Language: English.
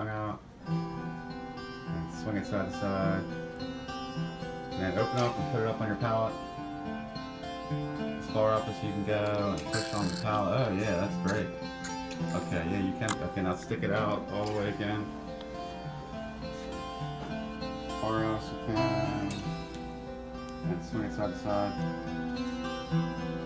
tongue out. And swing it side to side. And then open up and put it up on your palate. As far up as you can go and push on the palate. Oh yeah, that's great. Okay, yeah, you can. Okay, now stick it out all the way again. Far out as you can. And swing it side to side.